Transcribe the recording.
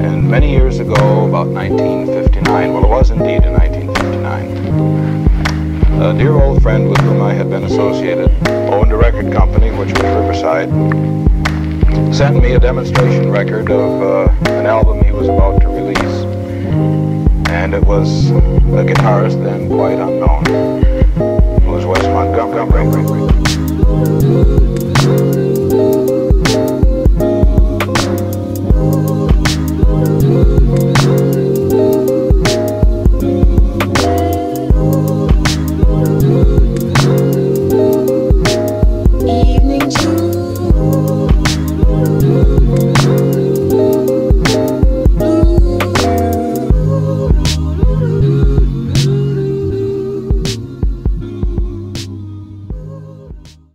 And many years ago, about 1959, well, it was indeed in 1959, a dear old friend with whom I had been associated, owned a record company, which was Riverside, sent me a demonstration record of an album he was about to release. And it was a guitarist then quite unknown. It was Wes Montgomery.